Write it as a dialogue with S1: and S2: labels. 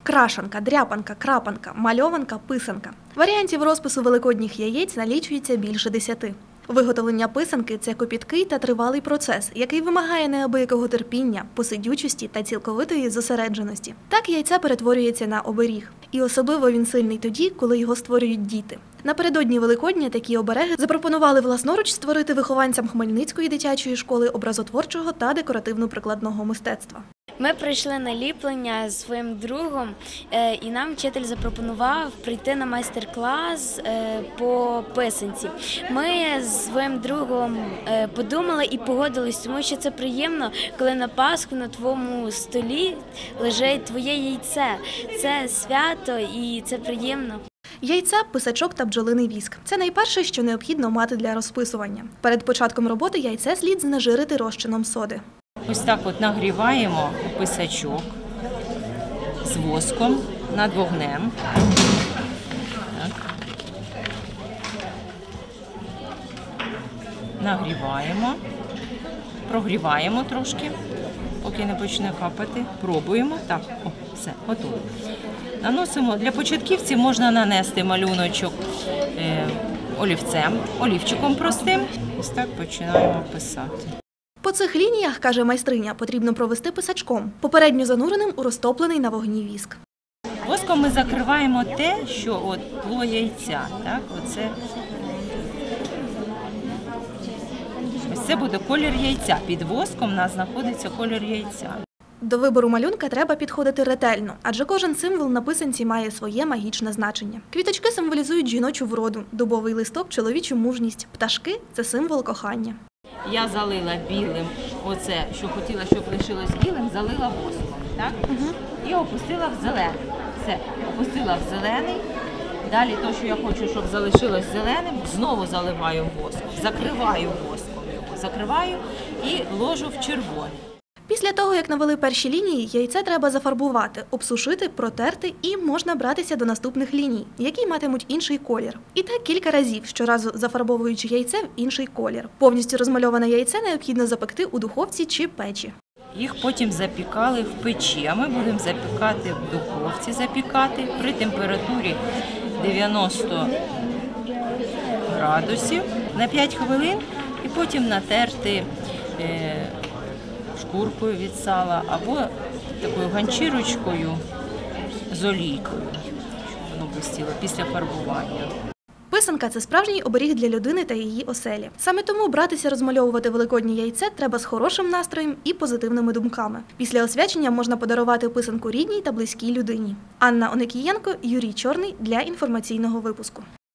S1: Крашанка, дряпанка, крапанка, мальованка, писанка. Варіантів розпису великодніх яєць налічується більше 10. Виготовлення писанки – це копіткий та тривалий процес, який вимагає неабиякого терпіння, посидючості та цілковитої зосередженості. Так яйце перетворюється на оберіг. І особливо він сильний тоді, коли його створюють діти. Напередодні Великодня такі обереги запропонували власноруч створити вихованцям Хмельницької дитячої школи образотворчого та декоративно-прикладного мистецтва.
S2: Ми прийшли на ліплення зі своїм другом, і нам вчитель запропонував прийти на майстер-клас по писанці. Ми з своїм другом подумали і погодились, тому що це приємно, коли на Пасху на твоєму столі лежить твоє яйце. Це свято і це приємно.
S1: Яйце, писачок та бджолиний віск – це найперше, що необхідно мати для розписування. Перед початком роботи яйце слід знежирити розчином соди.
S3: Ось так от нагріваємо писачок з воском над вогнем. Так. Нагріваємо, прогріваємо трошки, поки не почне капати. Пробуємо. Так, о, все, готово. Наносимо, для початківців можна нанести малюночок олівцем, олівчиком простим. Ось так починаємо писати.
S1: По цих лініях, каже майстриня, потрібно провести писачком, попередньо зануреним у розтоплений на вогні віск.
S3: Воском ми закриваємо те, що от тло яйця. Так? Ось це буде колір яйця. Під воском у нас знаходиться колір яйця.
S1: До вибору малюнка треба підходити ретельно, адже кожен символ на писанці має своє магічне значення. Квіточки символізують жіночу вроду, дубовий листок – чоловічу мужність, пташки – це символ кохання.
S3: Я залила білим, оце, що хотіла, щоб лишилось білим, залила воском. Так? І опустила в зелений. Все, опустила в зелений. Далі те, що я хочу, щоб залишилось зеленим, знову заливаю воском, закриваю воском його, закриваю і ложу в червоний.
S1: Після того, як навели перші лінії, яйце треба зафарбувати, обсушити, протерти і можна братися до наступних ліній, які матимуть інший колір. І так кілька разів, щоразу зафарбовуючи яйце в інший колір. Повністю розмальоване яйце необхідно запекти у духовці чи печі.
S3: Їх потім запікали в печі, а ми будемо запікати в духовці, запікати при температурі 90 градусів на 5 хвилин і потім натерти шкуркою від сала або такою ганчірочкою з олійкою, щоб воно блистіло після фарбування.
S1: Писанка – це справжній оберіг для людини та її оселі. Саме тому братися розмальовувати великоднє яйце треба з хорошим настроєм і позитивними думками. Після освячення можна подарувати писанку рідній та близькій людині. Анна Оникієнко, Юрій Чорний для інформаційного випуску.